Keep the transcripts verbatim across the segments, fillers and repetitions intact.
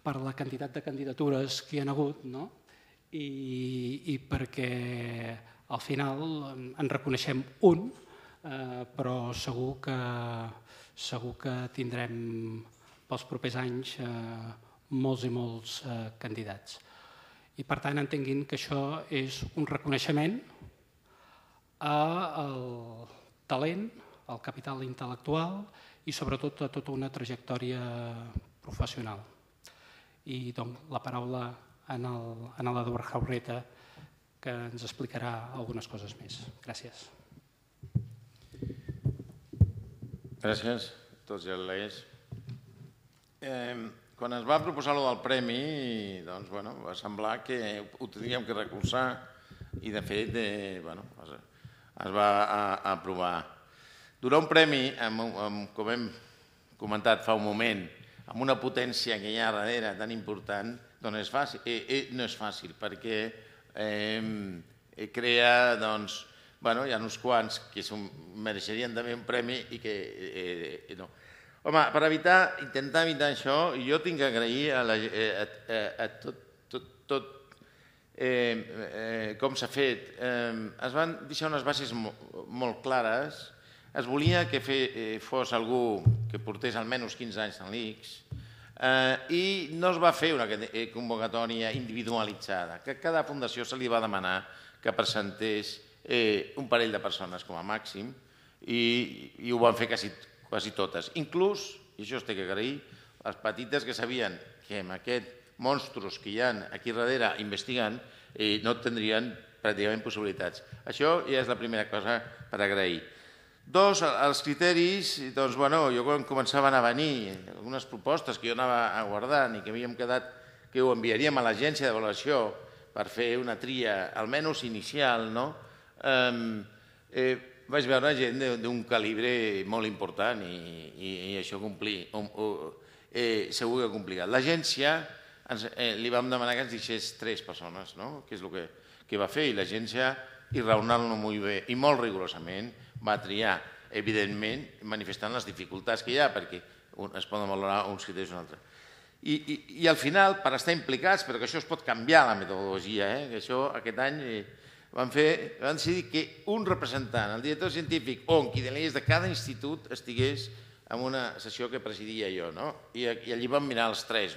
per la quantitat de candidatures que hi ha hagut, no? I, i perquè al final en reconeixem un, eh, però segur que, segur que tindrem pels propers anys eh, molts i molts eh, candidats. I per tant entenguin que això és un reconeixement al talent, al capital intel·lectual i sobretot a tota una trajectòria professional. I dono la paraula a l'Eduard Jaurreta, que ens explicarà algunes coses més. Gràcies. Gràcies a tots i a les. Quan es va proposar allò del premi, doncs, bueno, va semblar que ho tindríem que recolzar i, de fet, bueno, es va aprovar. Donar un premi, com hem comentat fa un moment, amb una potència que hi ha darrere tan important, doncs és fàcil, no és fàcil, perquè crea, doncs, bueno, hi ha uns quants que mereixerien també un premi i que no. Home, per evitar, intentar evitar això, jo tinc que agrair a tot com s'ha fet. Es van deixar unes bases molt clares. Es volia que fos algú que portés almenys quinze anys en l'I C S i no es va fer una convocatòria individualitzada, que a cada fundació se li va demanar que presentés un parell de persones com a màxim i ho van fer quasi totes. Inclús, i això es té que agrair, les petites que sabien que amb aquests monstros que hi ha aquí darrere investigant no tindrien pràcticament possibilitats. Això ja és la primera cosa per agrair. Dos, els criteris, doncs, bueno, jo quan començaven a venir algunes propostes que jo anava aguardant i que havíem quedat que ho enviaríem a l'agència d'avaluació per fer una tria, almenys inicial, no? Vaig veure gent d'un calibre molt important i això segur que ha complicat. L'agència li vam demanar que ens deixés tres persones, que és el que va fer, i l'agència, i raonant-lo molt bé i molt rigorosament, va triar, evidentment, manifestant les dificultats que hi ha, perquè es poden valorar uns criteris o un altre. I al final, per estar implicats, però que això es pot canviar la metodologia, que això aquest any van decidir que un representant, el director científic o qui delegués de cada institut estigués en una sessió que presidia jo, i allí vam mirar els tres,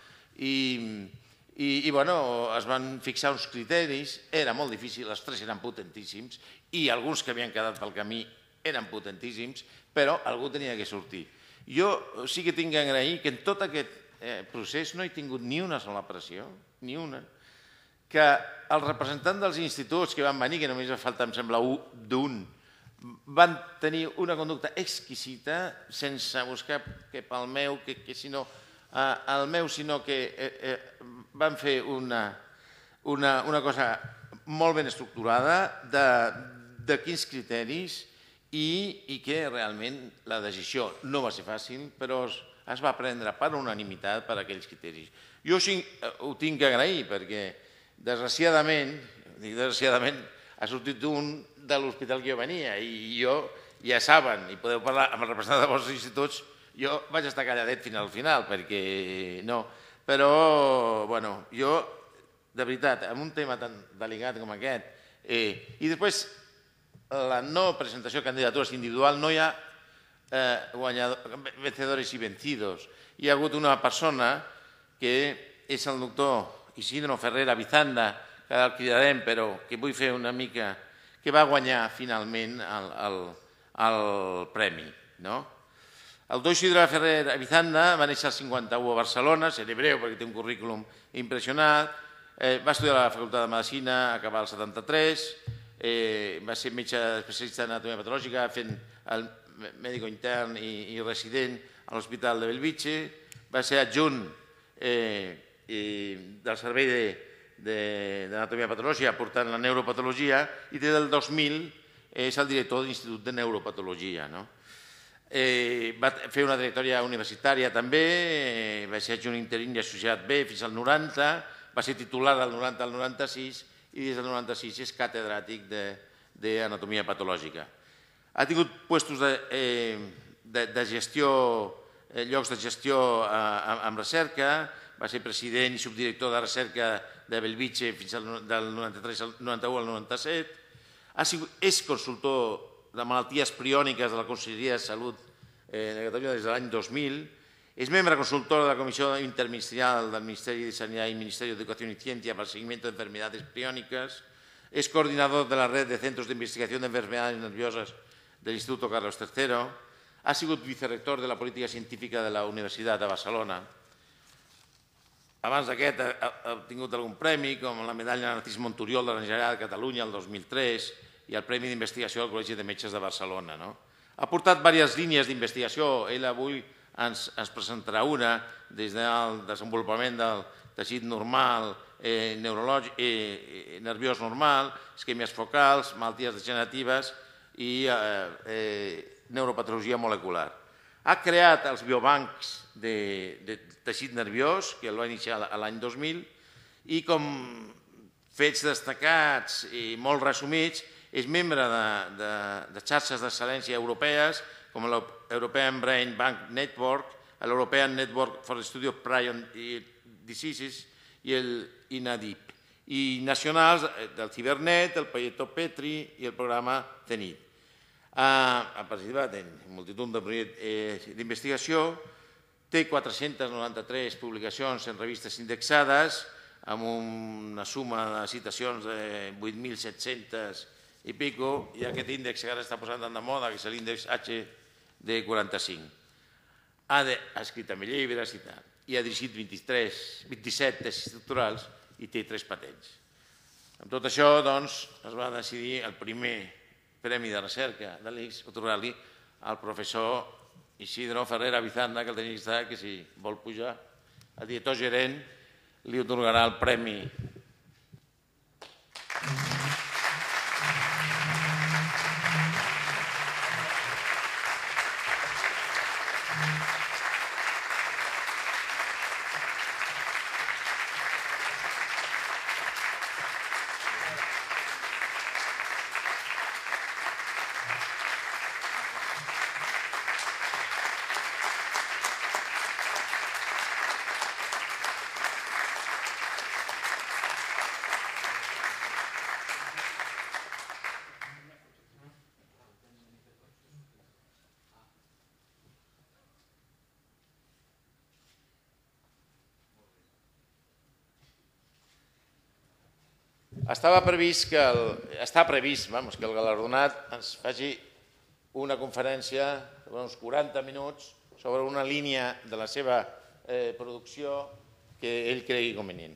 i es van fixar uns criteris, era molt difícil, els tres eren potentíssims i alguns que havien quedat pel camí eren potentíssims, però algú tenia que sortir. Jo sí que tinc que agrair que en tot aquest procés no he tingut ni una sola pressió, ni una, que els representants dels instituts que van venir, que només va faltar, em sembla, d'un, van tenir una conducta exquisita, sense buscar que pel meu, que si no, el meu, sinó que van fer una cosa molt ben estructurada de quins criteris i que realment la decisió no va ser fàcil, però es va prendre per unanimitat per aquells criteris. Jo ho tinc que agrair perquè, desgraciadament, desgraciadament, ha sortit un de l'hospital que jo venia i jo, ja saben, i podeu parlar amb el representant dels vostres instituts, jo vaig estar calladet fins al final perquè no, però, bueno, jo, de veritat, en un tema tan delicat com aquest, i després la no presentació de candidatures individual, no hi ha vencedores i vencidos. Hi ha hagut una persona que és el doctor Isidro Ferrer Avizanda, que ara el cridarem, però que vull fer una mica, que va guanyar finalment el premi. El doctor Isidro Ferrer Avizanda va néixer al cinquanta-u a Barcelona, seré breu perquè té un currículum impressionant, va estudiar a la Facultat de Medicina, acabar el setanta-tres, va ser metge especialista en anatomia patològica, fent el mèdic intern i resident a l'Hospital de Bellvitge, va ser adjunt del Servei d'Anatomia Patològica portant la neuropatologia i des del dos mil és el director de l'Institut de Neuropatologia. Va fer una trajectòria universitària també, va ser adjunt interí i associat B fins al noranta, va ser titular del noranta al noranta-sis i des del noranta-sis és catedràtic d'anatomia patològica. Ha tingut puestos de gestió, llocs de gestió en recerca, va ser president i subdirector de recerca de Bellvitge fins al del noranta-tres al noranta-u al noranta-set. És consultor de malalties priòniques de la Conselleria de Salut de Catalunya des de l'any dos mil. Es membre consultor de la Comisión Interministerial del Ministerio de Sanidad y Ministerio de Educación y Ciencia para el seguimiento de enfermedades priónicas. Es coordinador de la red de centros de investigación de enfermedades nerviosas del Instituto Carlos tercero. Ha sigut vicerrector de la política científica de la Universitat de Barcelona. Abans d'aquest ha obtingut algun premi, com la medalla Narcís Monturiol de la Generalitat de Catalunya el dos mil tres i el Premi d'Investigació del Col·legi de Metges de Barcelona. Ha portat diverses línies d'investigació. Ell avui ens presentarà una des del desenvolupament del teixit normal, nerviós normal, isquèmies focals, malalties degeneratives i neuropatologia molecular. Ha creat els biobancs de teixit nerviós, que el va iniciar l'any dos mil, i com fets destacats i molt resumits, és membre de xarxes d'excel·lència europees, com l'European Brain Bank Network, l'European Network for the Study of Prion Diseases i l'INADIP, i nacionals del Cibernet, el Proyecto Petri i el programa CENIT. Ha participat en multitud de projectes d'investigació, té quatre-centes noranta-tres publicacions en revistes indexades, amb una suma de citacions de vuit mil set-cents i pico, i aquest índex que ara està posant tant de moda, que és l'índex H D quaranta-cinc. Ha escrit també llibres i tal, i ha dirigit vint-i-set tesis doctorals i té tres patents. Amb tot això, doncs, es va decidir el primer Premi de Recerca de l'I C S atorgar-li al professor Isidro Ferrera Bizanda, que el tenia estat, que si vol pujar, el director gerent li atorgarà el premi. Estava previst que el, està previst, vamos, que el galardonat ens faci una conferència d'uns quaranta minuts sobre una línia de la seva producció que ell cregui convenient.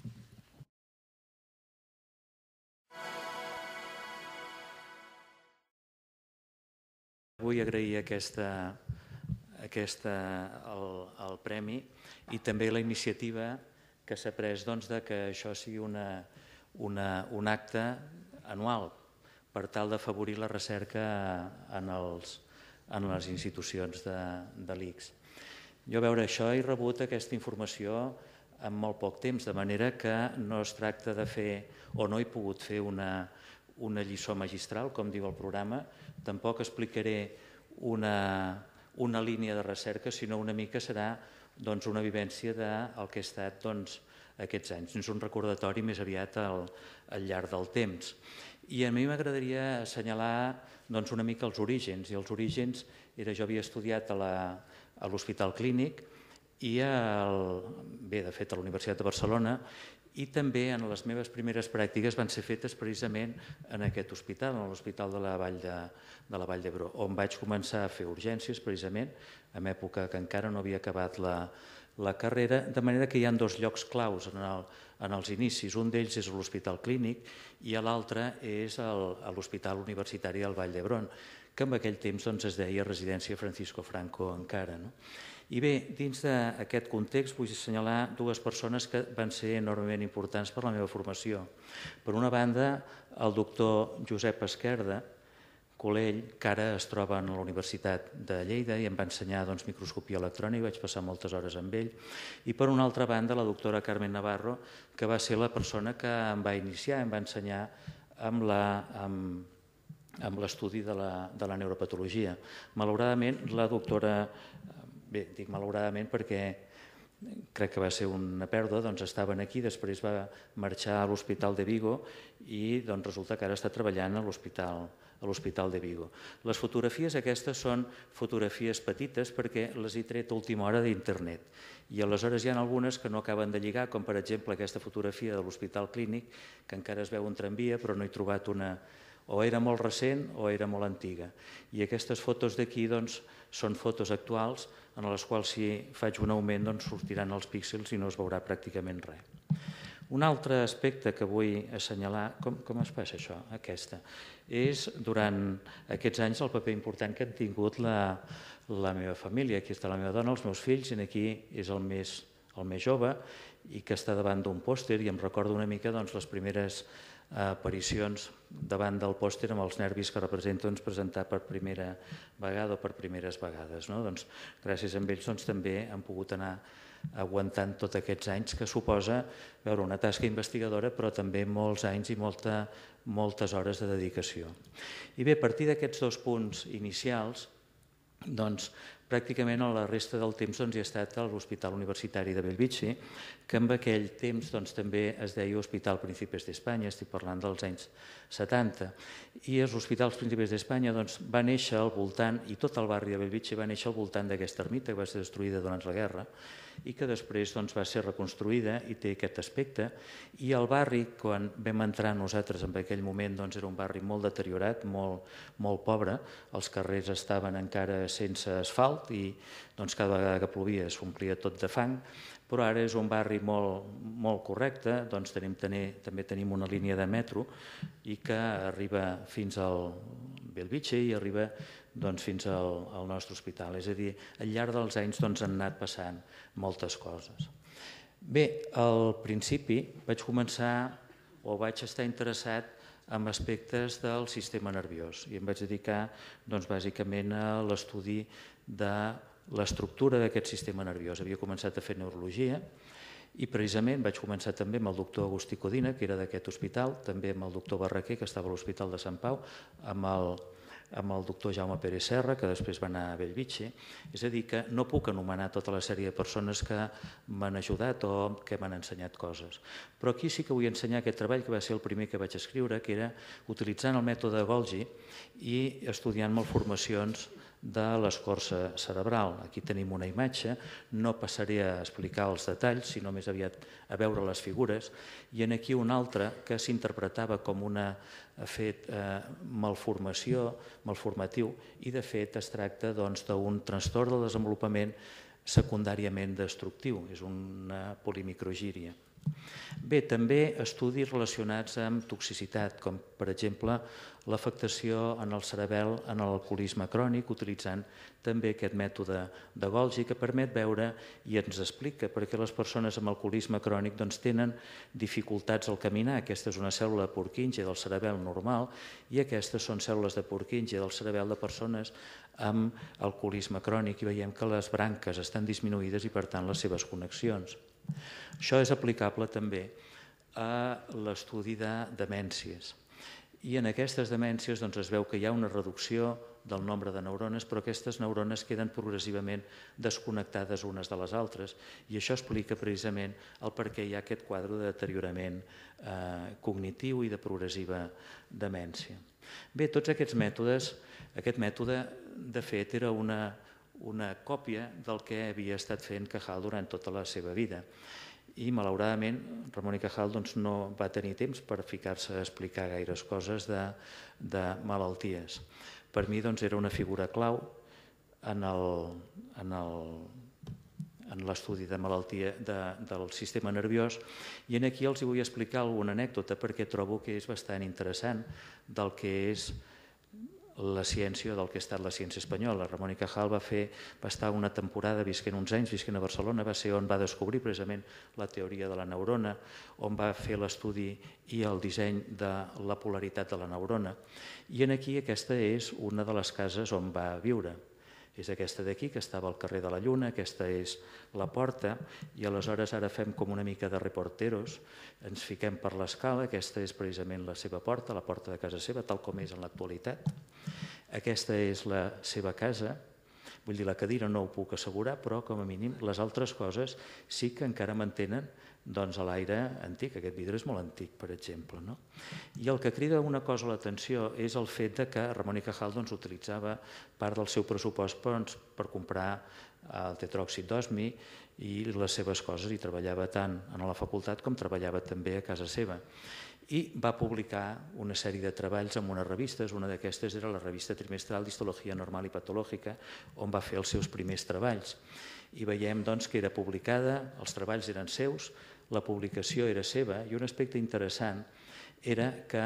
Vull agrair aquesta, aquesta, el, el premi i també la iniciativa que s'ha pres doncs, de que això sigui una, una, un acte anual per tal d'afavorir la recerca en, els, en les institucions de, de l'I C S. Jo a veure, això he rebut aquesta informació en molt poc temps, de manera que no es tracta de fer, o no he pogut fer una, una lliçó magistral, com diu el programa, tampoc explicaré una, una línia de recerca, sinó una mica serà doncs, una vivència del que ha estat doncs, aquests anys. És un recordatori més aviat al, al llarg del temps. I a mi m'agradaria assenyalar doncs, una mica els orígens. I els orígens era, jo havia estudiat a l'Hospital Clínic i, el, bé, de fet, a la Universitat de Barcelona, i també en les meves primeres pràctiques van ser fetes precisament en aquest hospital, en l'Hospital de la Vall de, de la Vall d'Hebron, on vaig començar a fer urgències, precisament, en època que encara no havia acabat la, la carrera, de manera que hi ha dos llocs claus en, el, en els inicis. Un d'ells és l'Hospital Clínic i l'altre és l'Hospital Universitari del Vall d'Hebron, que en aquell temps doncs, es deia Residència Francisco Franco encara. No? I bé, dins d'aquest context vull assenyalar dues persones que van ser enormement importants per la meva formació. Per una banda, el doctor Josep Esquerda Colell, que ara es troba a la Universitat de Lleida i em va ensenyar doncs, microscopia electrònica, vaig passar moltes hores amb ell. I per una altra banda, la doctora Carmen Navarro, que va ser la persona que em va iniciar, em va ensenyar amb la... amb amb l'estudi de, de la neuropatologia. Malauradament, la doctora, bé, dic malauradament perquè crec que va ser una pèrdua, doncs estaven aquí, després va marxar a l'Hospital de Vigo i doncs resulta que ara està treballant a l'Hospital a l'Hospital de Vigo. Les fotografies aquestes són fotografies petites perquè les he tret a última hora d'internet i aleshores hi ha algunes que no acaben de lligar, com per exemple aquesta fotografia de l'Hospital Clínic, que encara es veu un tramvia però no he trobat una... o era molt recent o era molt antiga. I aquestes fotos d'aquí doncs, són fotos actuals en les quals si faig un augment doncs, sortiran els píxels i no es veurà pràcticament res. Un altre aspecte que vull assenyalar, com, com es passa això, aquesta, és durant aquests anys el paper important que han tingut la, la meva família. Aquí està la meva dona, els meus fills, i aquí és el més, el més jove i que està davant d'un pòster i em recordo una mica doncs, les primeres aparicions davant del pòster amb els nervis que representa doncs, presentar per primera vegada o per primeres vegades. No? Doncs, gràcies a ells doncs, també han pogut anar aguantant tots aquests anys que suposa veure, una tasca investigadora però també molts anys i molta, moltes hores de dedicació. I bé, a partir d'aquests dos punts inicials, doncs, pràcticament a la resta del temps doncs, he estat a l'Hospital Universitari de Bellvitge, que en aquell temps doncs, també es deia Hospital Príncipes d'Espanya, estic parlant dels anys setanta, i els Hospitals Príncipes d'Espanya doncs, va néixer al voltant, i tot el barri de Bellvitge va néixer al voltant d'aquesta ermita que va ser destruïda durant la guerra, i que després doncs, va ser reconstruïda i té aquest aspecte. I el barri, quan vam entrar nosaltres en aquell moment, doncs, era un barri molt deteriorat, molt, molt pobre, els carrers estaven encara sense asfalt i doncs, cada vegada que plovia s'omplia tot de fang, però ara és un barri molt, molt correcte, doncs, tenim, tenim, també tenim una línia de metro i que arriba fins al Bellvitge i arriba doncs, fins al, al nostre hospital. És a dir, al llarg dels anys doncs, han anat passant moltes coses. Bé, al principi vaig començar o vaig estar interessat en aspectes del sistema nerviós i em vaig dedicar doncs, bàsicament a l'estudi de l'estructura d'aquest sistema nerviós. Havia començat a fer neurologia i precisament vaig començar també amb el doctor Agustí Codina, que era d'aquest hospital, també amb el doctor Barraquer, que estava a l'Hospital de Sant Pau, amb el amb el doctor Jaume Pérez Serra, que després va anar a Bellvitge. És a dir, que no puc anomenar tota la sèrie de persones que m'han ajudat o que m'han ensenyat coses. Però aquí sí que vull ensenyar aquest treball, que va ser el primer que vaig escriure, que era utilitzant el mètode Golgi i estudiant malformacions de l'escorça cerebral. Aquí tenim una imatge, no passaré a explicar els detalls, sinó més aviat a veure les figures, i en aquí una altra que s'interpretava com una fet eh, malformació, malformatiu, i de fet es tracta doncs, d'un trastorn del desenvolupament secundàriament destructiu, és una polimicrogíria. Bé, també estudis relacionats amb toxicitat, com per exemple l'afectació en el cerebel en l'alcoholisme crònic, utilitzant també aquest mètode de Golgi que permet veure i ens explica perquè les persones amb alcoholisme crònic doncs, tenen dificultats al caminar. Aquesta és una cèl·lula de Purkinje del cerebel normal i aquestes són cèl·lules de Purkinje del cerebel de persones amb alcoholisme crònic i veiem que les branques estan disminuïdes i per tant les seves connexions. Això és aplicable també a l'estudi de demències. I en aquestes demències doncs, es veu que hi ha una reducció del nombre de neurones, però aquestes neurones queden progressivament desconnectades unes de les altres i això explica precisament el per què hi ha aquest quadre de deteriorament eh, cognitiu i de progressiva demència. Bé, tots aquests mètodes, aquest mètode de fet era una, una còpia del que havia estat fent Cajal durant tota la seva vida. I malauradament Ramon i Cajal doncs, no va tenir temps per ficar-se a explicar gaires coses de, de malalties. Per mi doncs, era una figura clau en l'estudi de malaltia de, del sistema nerviós i aquí els vull explicar alguna anècdota perquè trobo que és bastant interessant del que és la ciència, del que ha estat la ciència espanyola. Ramon i Cajal va, fer, va estar una temporada visquent uns anys, visquent a Barcelona, va ser on va descobrir precisament la teoria de la neurona, on va fer l'estudi i el disseny de la polaritat de la neurona. I aquí aquesta és una de les cases on va viure. És aquesta d'aquí, que estava al carrer de la Lluna, aquesta és la porta, i aleshores ara fem com una mica de reporteros, ens fiquem per l'escala, aquesta és precisament la seva porta, la porta de casa seva, tal com és en l'actualitat. Aquesta és la seva casa, Vull dir, la cadira no ho puc assegurar, però com a mínim les altres coses sí que encara mantenen doncs, a l'aire antic. Aquest vidre és molt antic, per exemple. No? I el que crida una cosa a l'atenció és el fet de que Ramon y Cajal doncs, utilitzava part del seu pressupost doncs, per comprar el tetròxid d'osmi i les seves coses, i treballava tant a la facultat com treballava també a casa seva. I va publicar una sèrie de treballs en unes revistes. Una d'aquestes era la revista trimestral d'Histologia Normal i Patològica, on va fer els seus primers treballs. I veiem doncs, que era publicada, els treballs eren seus, la publicació era seva, i un aspecte interessant era que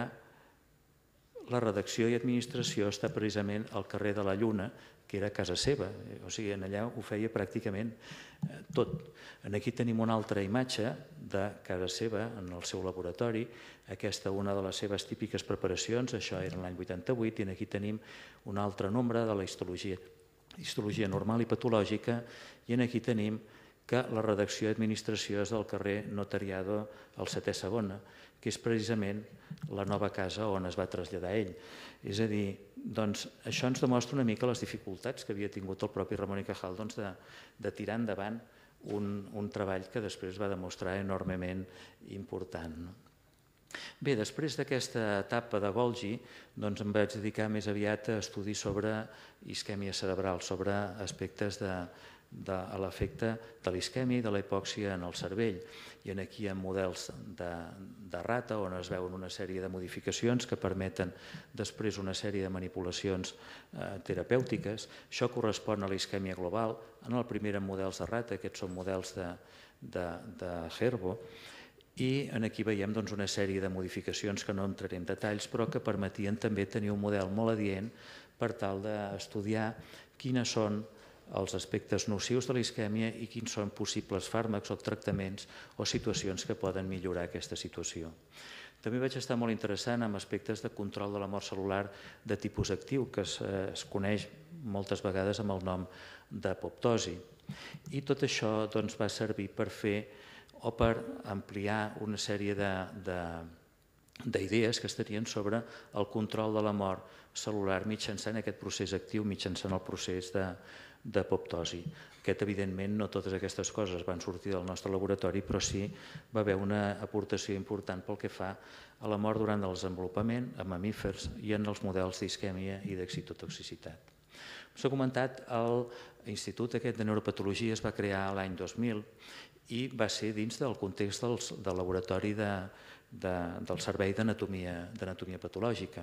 la redacció i administració està precisament al carrer de la Lluna, que era casa seva, o sigui, allà ho feia pràcticament tot. Aquí tenim una altra imatge de casa seva, en el seu laboratori, aquesta una de les seves típiques preparacions, això era l'any vuitanta-vuit, i aquí tenim un altre nombre de la histologia, histologia normal i patològica, i aquí tenim que la redacció i administració és del carrer Notariado al setè Segona, que és precisament la nova casa on es va traslladar ell. És a dir, doncs, això ens demostra una mica les dificultats que havia tingut el propi Ramon y Cajal doncs, de, de tirar endavant un, un treball que després va demostrar enormement important. No? Bé, després d'aquesta etapa de Golgi, doncs em vaig dedicar més aviat a estudis sobre isquèmia cerebral, sobre aspectes de, de l'efecte de l'isquèmia i de la hipòxia en el cervell. I aquí hi ha models de, de rata on es veuen una sèrie de modificacions que permeten després una sèrie de manipulacions eh, terapèutiques. Això correspon a la isquèmia global. En el primer eren models de rata, aquests són models de, de, de Herbo, i aquí veiem doncs, una sèrie de modificacions que no entraré en detalls, però que permetien també tenir un model molt adient per tal d'estudiar quines són els aspectes nocius de la isquèmia i quins són possibles fàrmacs o tractaments o situacions que poden millorar aquesta situació. També vaig estar molt interessant en aspectes de control de la mort cel·lular de tipus actiu, que es, es coneix moltes vegades amb el nom d'apoptosi. I tot això doncs, va servir per fer o per ampliar una sèrie d'idees que es tenien sobre el control de la mort cel·lular mitjançant aquest procés actiu, mitjançant el procés d'apoptosi. Aquest, evidentment, no totes aquestes coses van sortir del nostre laboratori, però sí va haver una aportació important pel que fa a la mort durant el desenvolupament, en mamífers i en els models d'isquèmia i d'excitotoxicitat. S'ha comentat, l'Institut aquest de Neuropatologia es va crear l'any dos mil i va ser dins del context dels, del laboratori de, de, del Servei d'Anatomia Patològica.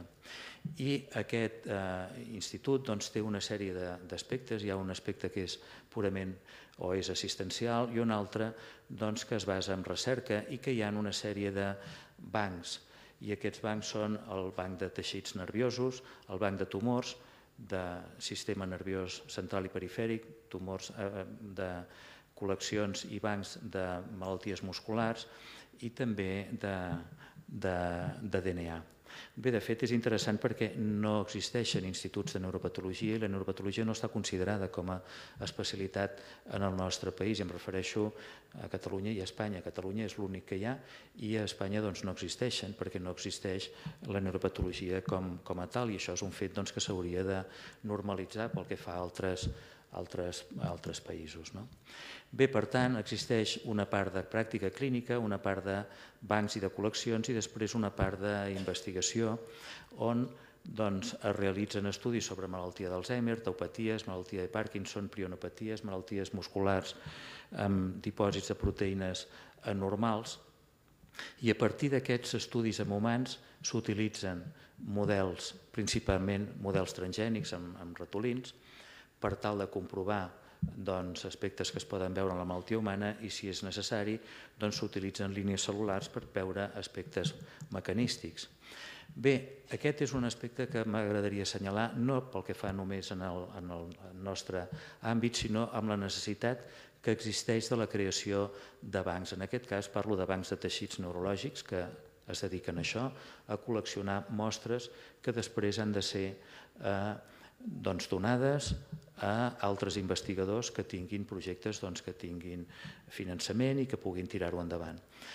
I aquest eh, institut doncs, té una sèrie d'aspectes. Hi ha un aspecte que és purament o és assistencial i un altre doncs, que es basa en recerca i que hi ha una sèrie de bancs. I aquests bancs són el banc de teixits nerviosos, el banc de tumors, de sistema nerviós central i perifèric, tumors eh, de col·leccions i bancs de malalties musculars i també de, de, de D N A. Bé, de fet, és interessant perquè no existeixen instituts de neuropatologia i la neuropatologia no està considerada com a especialitat en el nostre país. I em refereixo a Catalunya i a Espanya. A Catalunya és l'únic que hi ha i a Espanya doncs, no existeixen perquè no existeix la neuropatologia com, com a tal, i això és un fet doncs, que s'hauria de normalitzar pel que fa a altres, altres, altres països. No? Bé, per tant, existeix una part de pràctica clínica, una part de bancs i de col·leccions i després una part d'investigació on doncs, es realitzen estudis sobre malaltia d'Alzheimer, taupaties, malaltia de Parkinson, prionopaties, malalties musculars amb dipòsits de proteïnes anormals. I a partir d'aquests estudis en humans s'utilitzen models, principalment models transgènics amb, amb ratolins, per tal de comprovar doncs, aspectes que es poden veure en la malaltia humana i, si és necessari, s'utilitzen doncs, línies cel·lulars per veure aspectes mecanístics. Bé, aquest és un aspecte que m'agradaria assenyalar, no pel que fa només en el, en el nostre àmbit, sinó amb la necessitat que existeix de la creació de bancs. En aquest cas parlo de bancs de teixits neurològics que es dediquen a això, a col·leccionar mostres que després han de ser eh, doncs, donades a altres investigadors que tinguin projectes doncs, que tinguin finançament i que puguin tirar-ho endavant.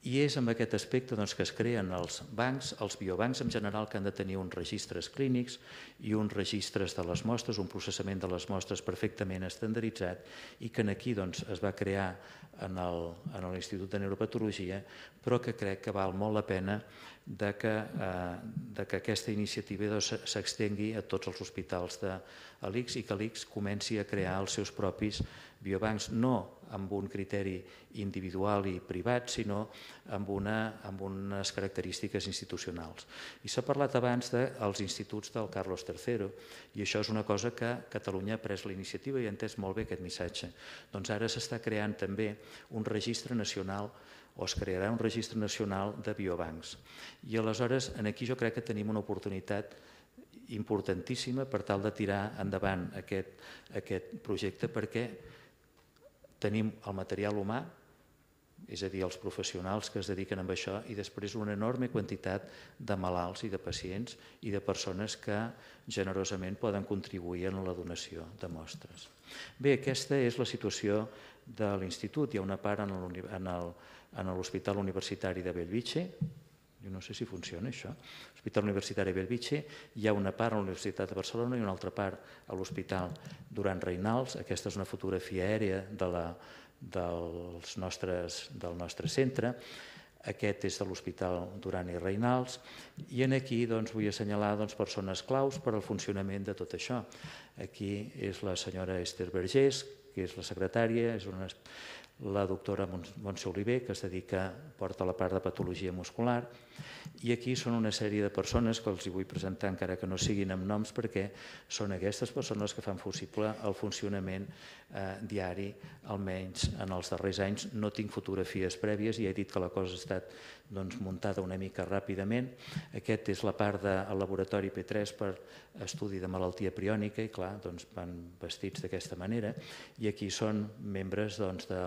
I és en aquest aspecte que es creen els bancs, els biobancs en general, que han de tenir uns registres clínics i uns registres de les mostres, un processament de les mostres perfectament estandarditzat, i que aquí es va crear en l'Institut de Neuropatologia, però que crec que val molt la pena que aquesta iniciativa s'estengui a tots els hospitals de l'I C S i que l'I C S comenci a crear els seus propis biobancs, no amb un criteri individual i privat, sinó amb unes característiques institucionals. I s'ha parlat abans dels instituts del Carlos tercero, i això és una cosa que Catalunya ha pres la iniciativa i ha entès molt bé aquest missatge. Doncs ara s'està creant també un registre nacional, o es crearà un registre nacional de biobancs. I aleshores, aquí jo crec que tenim una oportunitat importantíssima per tal de tirar endavant aquest projecte, perquè tenim el material humà, és a dir, els professionals que es dediquen a això, i després una enorme quantitat de malalts i de pacients i de persones que generosament poden contribuir en la donació de mostres. Bé, aquesta és la situació de l'Institut. Hi ha una part en l'Hospital Universitari de Bellvitge, jo no sé si funciona això, l'Hospital Universitari de Bellvitge, hi ha una part a la Universitat de Barcelona i una altra part a l'Hospital Duran Reynals. Aquesta és una fotografia aèria del nostre centre. Aquest és de l'Hospital Duran i Reynals, i aquí vull assenyalar persones claus per al funcionament de tot això. Aquí és la senyora Esther Vergés, que és la secretària, és la doctora Montse Oliver, que es dedica, porta la part de patologia muscular, i aquí són una sèrie de persones que els vull presentar, encara que no siguin amb noms, perquè són aquestes persones que fan possible el funcionament diari, almenys en els darrers anys. No tinc fotografies prèvies, i he dit que la cosa ha estat muntada una mica ràpidament. Aquest és la part del laboratori P tres per estudi de malaltia priònica, i clar, van vestits d'aquesta manera, i aquí són membres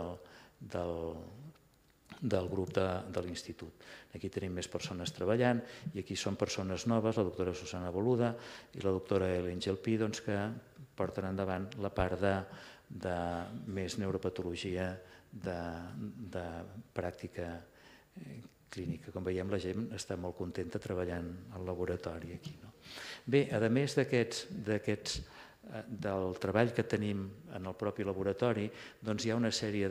del grup de l'Institut. Aquí tenim més persones treballant, i aquí són persones noves, la doctora Susana Boluda i la doctora Helen Gelpí, que porten endavant la part de més neuropatologia de pràctica clínica. Com veiem, la gent està molt contenta treballant al laboratori aquí. Bé, a més d'aquests del treball que tenim en el propi laboratori, hi ha una sèrie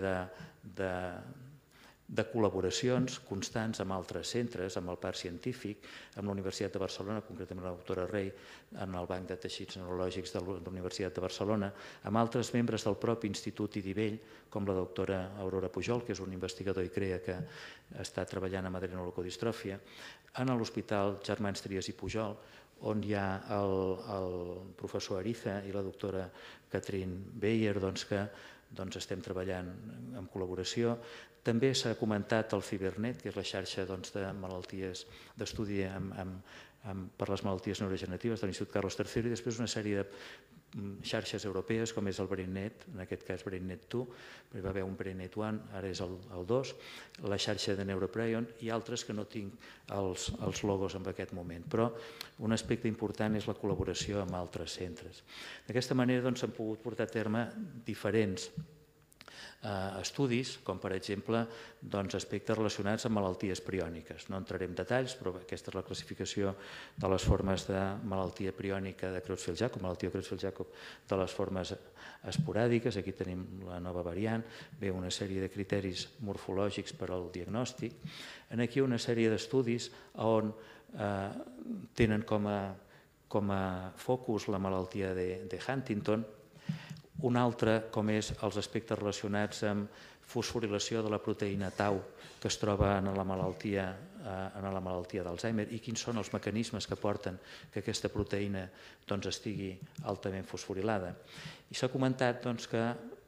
de col·laboracions constants amb altres centres, amb el parc científic, amb la Universitat de Barcelona, concretament la doctora Rey, en el Banc de Teixits Neurològics de la Universitat de Barcelona, amb altres membres del propi Institut Idivell, com la doctora Aurora Pujol, que és un investigador i crea que està treballant amb adrenoleucodistròfia, en l'Hospital Germans Trias i Pujol, on hi ha el professor Ariza i la doctora Catherine Beyer, que estem treballant en col·laboració. També s'ha comentat el Cibernet, que és la xarxa de malalties d'estudi per les malalties neurodegeneratives de l'Institut Carlos tercero, i després una sèrie de xarxes europees, com és el BrainNet, en aquest cas BrainNet dos, hi va haver un BrainNet un, ara és el dos, la xarxa de Neuroprion i altres que no tinc els logos en aquest moment. Però un aspecte important és la col·laboració amb altres centres. D'aquesta manera s'han pogut portar a terme diferents estudis, com per exemple aspectes relacionats amb malalties priòniques. No entraré en detalls, però aquesta és la classificació de les formes de malaltia priònica de Creutzfeldt-Jakob, malaltia de Creutzfeldt-Jakob de les formes esporàdiques. Aquí tenim la nova variant, ve una sèrie de criteris morfològics per al diagnòstic. Aquí una sèrie d'estudis on tenen com a focus la malaltia de Huntington, un altre com és els aspectes relacionats amb fosforilació de la proteïna tau que es troba en la malaltia d'Alzheimer, i quins són els mecanismes que porten que aquesta proteïna estigui altament fosforilada. I s'ha comentat que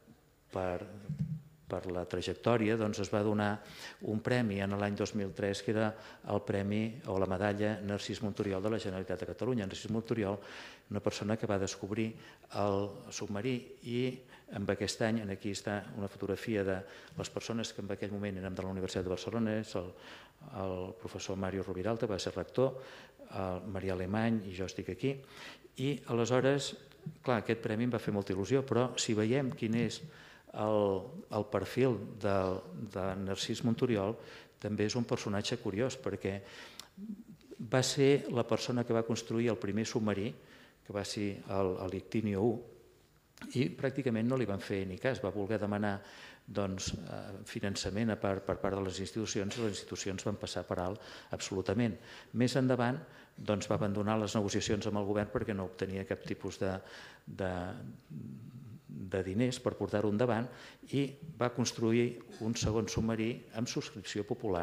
per la trajectòria es va donar un premi en l'any dos mil tres, que era el premi o la medalla Narcís Monturiol de la Generalitat de Catalunya. Narcís Monturiol, una persona que va descobrir el submarí, i en aquest any, aquí està una fotografia de les persones que en aquell moment eren de la Universitat de Barcelona, és el professor Mario Rubiralta, va ser rector, el Maria Alemany, i jo estic aquí, i aleshores, clar, aquest premi em va fer molta il·lusió, però si veiem quin és el perfil de Narcís Monturiol, també és un personatge curiós, perquè va ser la persona que va construir el primer submarí, que va ser l'Ictínio u, i pràcticament no li van fer ni cas. Va voler demanar finançament per part de les institucions i les institucions van passar per alt absolutament. Més endavant va abandonar les negociacions amb el govern perquè no obtenia cap tipus de diners per portar-ho endavant i va construir un segon submarí amb subscripció popular.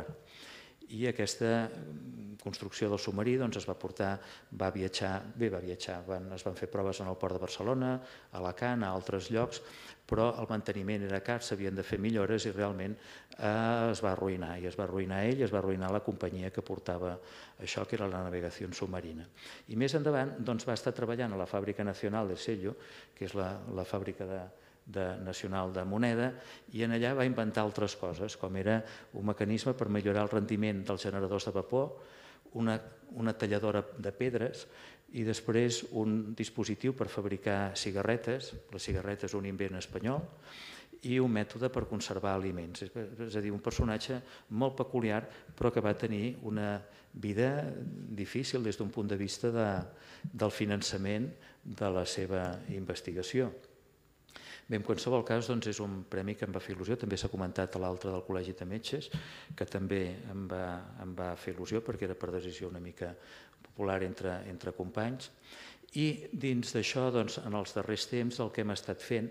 I aquesta construcció del submarí es va portar, va viatjar, bé va viatjar, es van fer proves en el port de Barcelona, a Alacant, a altres llocs, però el manteniment era car, s'havien de fer millores i realment es va arruïnar. I es va arruïnar ell, es va arruïnar la companyia que portava això, que era la navegació submarina. I més endavant va estar treballant a la Fàbrica Nacional de Sello, que és la fàbrica nacional de moneda, i en allà va inventar altres coses, com era un mecanisme per millorar el rendiment dels generadors de vapor, una talladora de pedres i després un dispositiu per fabricar cigarretes, la cigarreta és un invent espanyol, i un mètode per conservar aliments. És a dir, un personatge molt peculiar, però que va tenir una vida difícil des d'un punt de vista del finançament de la seva investigació. Bé, en qualsevol cas, és un premi que em va fer il·lusió. També s'ha comentat a l'altre del Col·legi de Metges, que també em va fer il·lusió perquè era per decisió una mica popular entre companys. I dins d'això, en els darrers temps, el que hem estat fent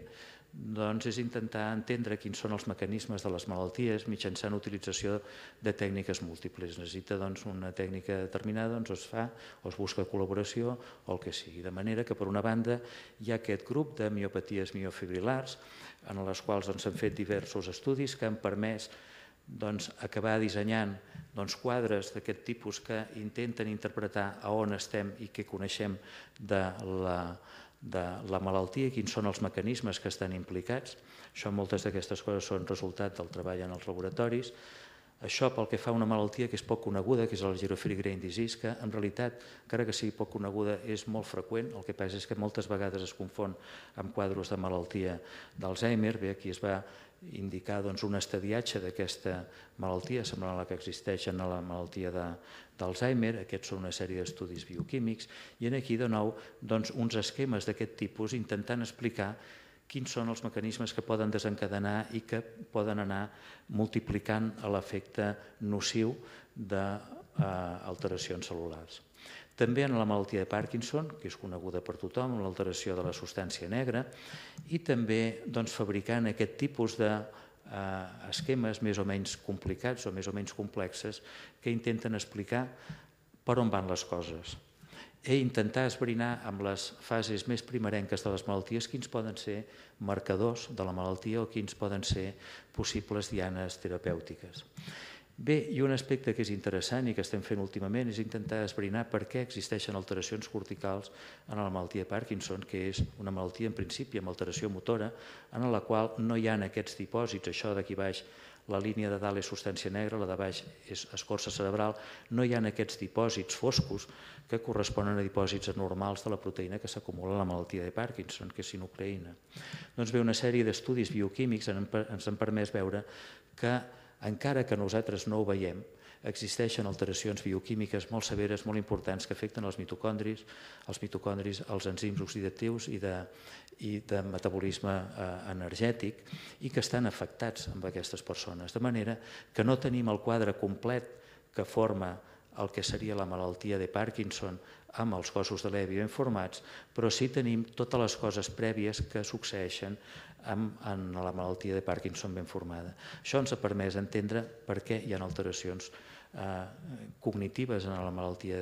és intentar entendre quins són els mecanismes de les malalties mitjançant utilització de tècniques múltiples. Necessita una tècnica determinada, es fa o es busca col·laboració o el que sigui. De manera que, per una banda, hi ha aquest grup de miopaties miofibrilars en les quals s'han fet diversos estudis que han permès acabar dissenyant quadres d'aquest tipus que intenten interpretar a on estem i què coneixem de la de la malaltia i quins són els mecanismes que estan implicats. Això, moltes d'aquestes coses són resultat del treball en els laboratoris. Això pel que fa a una malaltia que és poc coneguda, que és el Girophilic Grain Disease, que en realitat, encara que sigui poc coneguda, és molt freqüent. El que passa és que moltes vegades es confon amb quadros de malaltia d'Alzheimer. Bé, aquí es va indicar un estadiatge d'aquesta malaltia, semblant a la que existeix en la malaltia d'Alzheimer. Aquests són una sèrie d'estudis bioquímics i aquí de nou uns esquemes d'aquest tipus intentant explicar quins són els mecanismes que poden desencadenar i que poden anar multiplicant l'efecte nociu d'alteracions cel·lulars. També en la malaltia de Parkinson, que és coneguda per tothom, l'alteració de la substància negra, i també fabricant aquest tipus d'esquemes més o menys complicats o més o menys complexes que intenten explicar per on van les coses i intentar esbrinar amb les fases més primerenques de les malalties quins poden ser marcadors de la malaltia o quins poden ser possibles dianes terapèutiques. Bé, i un aspecte que és interessant i que estem fent últimament és intentar esbrinar per què existeixen alteracions corticals en la malaltia de Parkinson, que és una malaltia en principi amb alteració motora, en la qual no hi ha aquests dipòsits, això d'aquí baix, la línia de dalt és substància negra, la de baix és escorça cerebral, no hi ha aquests dipòsits foscos que corresponen a dipòsits anormals de la proteïna que s'acumula a la malaltia de Parkinson, que és sinucleïna. Doncs bé, una sèrie d'estudis bioquímics ens han permès veure que encara que nosaltres no ho veiem, existeixen alteracions bioquímiques molt severes, molt importants, que afecten els mitocondris, els mitocondris, els enzims oxidatius i de metabolisme energètic i que estan afectats amb aquestes persones. De manera que no tenim el quadre complet que forma el que seria la malaltia de Parkinson amb els cossos de Levy ben formats, però sí tenim totes les coses prèvies que succeeixen en la malaltia de Parkinson ben formada. Això ens ha permès entendre per què hi ha alteracions cognitives en la malaltia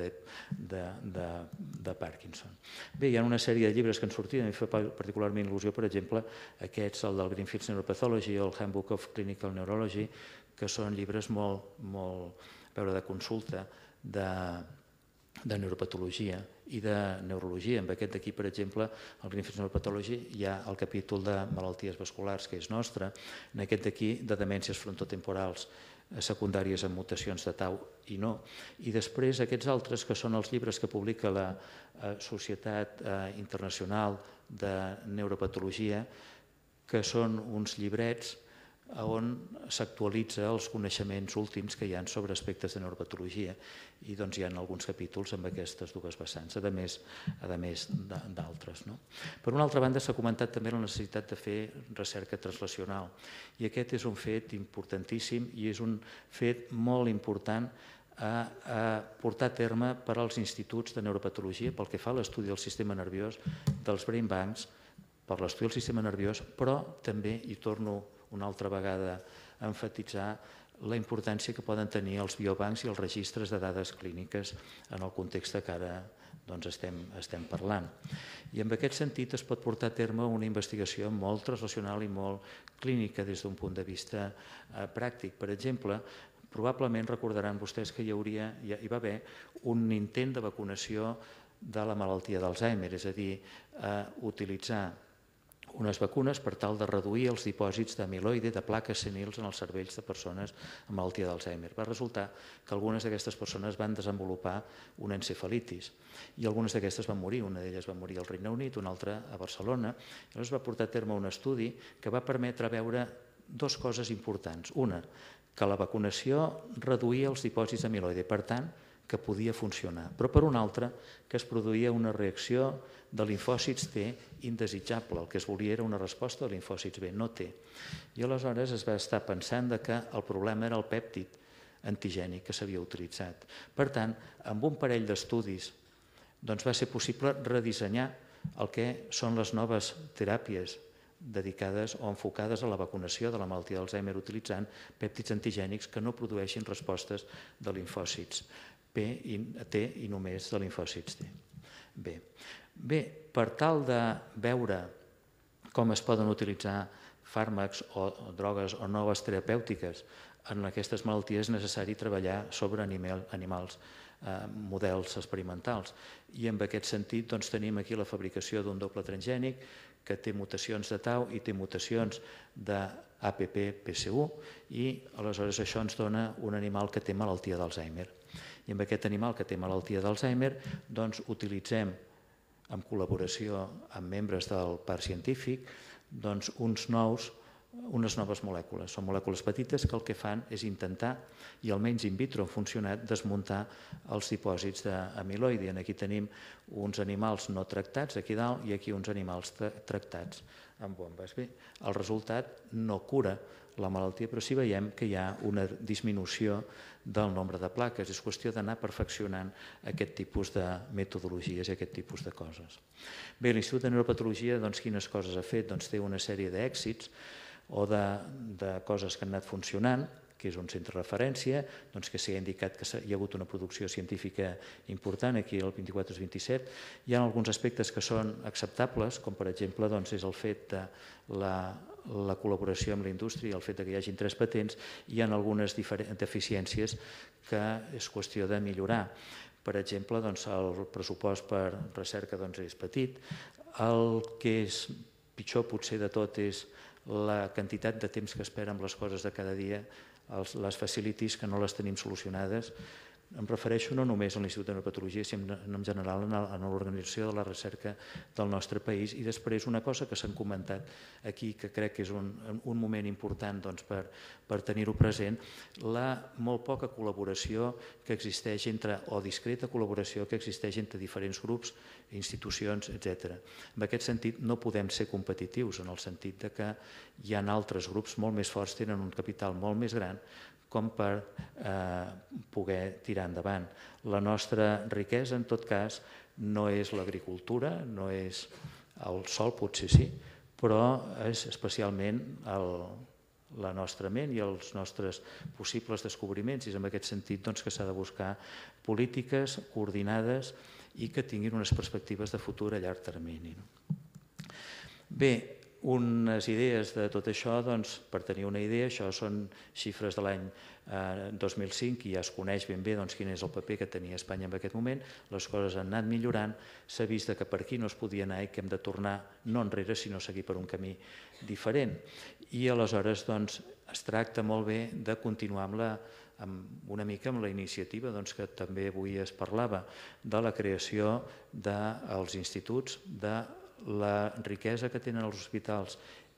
de Parkinson. Bé, hi ha una sèrie de llibres que han sortit, a mi fa particularment il·lusió, per exemple, aquests, el del Greenfield's Neuropathology o el Handbook of Clinical Neurology, que són llibres molt de consulta de neuropatologia i de neurologia. En aquest d'aquí, per exemple, el Greenfield's Neuropathology, hi ha el capítol de malalties vasculars, que és nostre, en aquest d'aquí de demències frontotemporals secundàries amb mutacions de tau i no. I després aquests altres, que són els llibres que publica la Societat Internacional de Neuropatologia, que són uns llibrets on s'actualitza els coneixements últims que hi ha sobre aspectes de neuropatologia i doncs hi ha alguns capítols amb aquestes dues vessants, a més a més d'altres. Per una altra banda, s'ha comentat també la necessitat de fer recerca translacional i aquest és un fet importantíssim i és un fet molt important a portar a terme per als instituts de neuropatologia pel que fa a l'estudi del sistema nerviós, dels brain banks, per l'estudi del sistema nerviós, però també, i torno una altra vegada a emfatitzar, la importància que poden tenir els biobancs i els registres de dades clíniques en el context que ara estem parlant. I en aquest sentit es pot portar a terme una investigació molt translacional i molt clínica des d'un punt de vista pràctic. Per exemple, probablement recordaran vostès que hi hauria, hi va haver un intent de vacunació de la malaltia d'Alzheimer, és a dir, utilitzar unes vacunes per tal de reduir els dipòsits d'amiloide, de plaques senils en els cervells de persones amb malaltia d'Alzheimer. Va resultar que algunes d'aquestes persones van desenvolupar una encefalitis i algunes d'aquestes van morir. Una d'elles va morir al Regne Unit, una altra a Barcelona. Llavors es va portar a terme un estudi que va permetre veure dues coses importants. Una, que la vacunació reduïa els dipòsits d'amiloide, per tant, que podia funcionar. Però per una altra, que es produïa una reacció de linfòcits T indesitjable. El que es volia era una resposta de linfòcits B, no T. I aleshores es va estar pensant que el problema era el pèptid antigènic que s'havia utilitzat. Per tant, amb un parell d'estudis va ser possible redissenyar el que són les noves teràpies dedicades o enfocades a la vacunació de la malaltia d'Alzheimer utilitzant pèptids antigènics que no produeixin respostes de linfòcits T i només de linfòcits T. Bé, per tal de veure com es poden utilitzar fàrmacs o drogues o noves terapèutiques en aquestes malalties és necessari treballar sobre animals, models experimentals. I en aquest sentit tenim aquí la fabricació d'un doble transgènic que té mutacions de tau i té mutacions d'A P P P C U i aleshores això ens dona un animal que té malaltia d'Alzheimer. I amb aquest animal que té malaltia d'Alzheimer utilitzem, en col·laboració amb membres del parc científic, uns nous unes noves molècules. Són molècules petites que el que fan és intentar, i almenys in vitro han funcionat, desmuntar els dipòsits d'amiloide. Aquí tenim uns animals no tractats, aquí dalt, i aquí uns animals tractats amb bombes. Bé, el resultat no cura la malaltia, però sí veiem que hi ha una disminució del nombre de plaques. És qüestió d'anar perfeccionant aquest tipus de metodologies i aquest tipus de coses. Bé, l'Institut de Neuropatologia, quines coses ha fet? Doncs té una sèrie d'èxits o de coses que han anat funcionant, que és un centre de referència, que s'ha indicat que hi ha hagut una producció científica important, aquí el vint-i-quatre vint-i-set. Hi ha alguns aspectes que són acceptables, com per exemple és el fet de la col·laboració amb la indústria, el fet que hi hagin tres patents, i hi ha algunes deficiències que és qüestió de millorar. Per exemple, el pressupost per recerca és petit. El que és pitjor potser de tot és la quantitat de temps que espera amb les coses de cada dia, les facilities que no les tenim solucionades. Em refereixo no només a l'Institut de Neuropatologia, sinó en general a l'organització de la recerca del nostre país. I després una cosa que s'han comentat aquí, que crec que és un moment important per tenir-ho present, la molt poca col·laboració que existeix entre, o discreta col·laboració que existeix entre diferents grups, institucions, etcètera. En aquest sentit no podem ser competitius, en el sentit que hi ha altres grups molt més forts, tenen un capital molt més gran, com per poder tirar endavant. La nostra riquesa, en tot cas, no és l'agricultura, no és el sol, potser sí, però és especialment la nostra ment i els nostres possibles descobriments. I és en aquest sentit que s'ha de buscar polítiques coordinades i que tinguin unes perspectives de futur a llarg termini. Bé, unes idees de tot això, per tenir una idea, això són xifres de l'any dos mil cinc i ja es coneix ben bé quin és el paper que tenia Espanya en aquest moment. Les coses han anat millorant, s'ha vist que per aquí no es podia anar i que hem de tornar no enrere, sinó seguir per un camí diferent. I aleshores es tracta molt bé de continuar una mica amb la iniciativa que també avui es parlava, de la creació dels instituts, de la riquesa que tenen els hospitals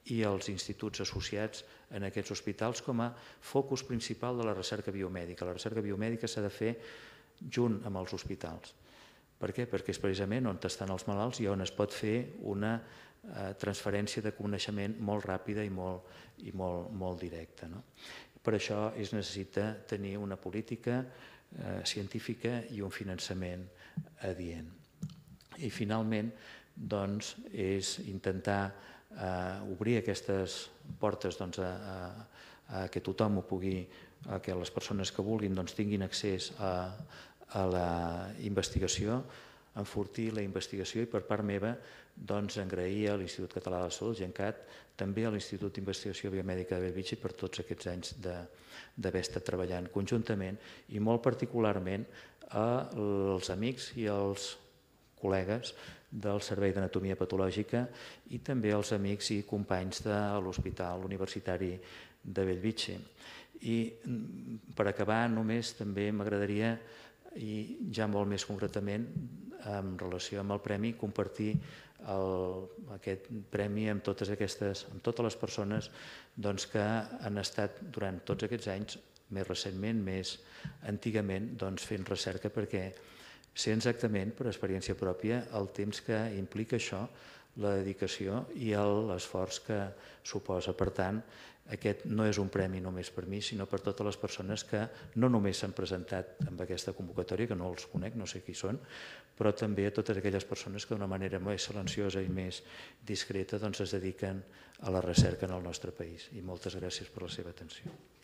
i els instituts associats en aquests hospitals com a focus principal de la recerca biomèdica. La recerca biomèdica s'ha de fer junt amb els hospitals. Per què? Perquè és precisament on estan els malalts i on es pot fer una transferència de coneixement molt ràpida i molt directa. Per això es necessita tenir una política científica i un finançament adient. I finalment, doncs, és intentar obrir aquestes portes a que tothom ho pugui, a que les persones que vulguin tinguin accés a la investigació, enfortir la investigació i per part meva agrair a l'Institut Català de la Salut, GenCat, també a l'Institut d'Investigació Biomèdica de Bellvitge per tots aquests anys d'haver estat treballant conjuntament i molt particularment als amics i als col·legues del Servei d'Anatomia Patològica i també als amics i companys de l'Hospital Universitari de Bellvitge. I per acabar només també m'agradaria, i ja molt més concretament en relació amb el premi, compartir aquest premi amb totes les persones que han estat durant tots aquests anys, més recentment, més antigament, fent recerca, perquè sé exactament, per experiència pròpia, el temps que implica això, la dedicació i l'esforç que suposa. Per tant, aquest no és un premi només per mi, sinó per totes les persones que no només s'han presentat en aquesta convocatòria, que no els conec, no sé qui són, però també a totes aquelles persones que d'una manera més silenciosa i més discreta es dediquen a la recerca en el nostre país. I moltes gràcies per la seva atenció.